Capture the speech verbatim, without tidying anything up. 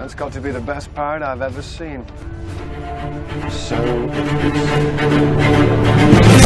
That's got to be the best part I've ever seen. So...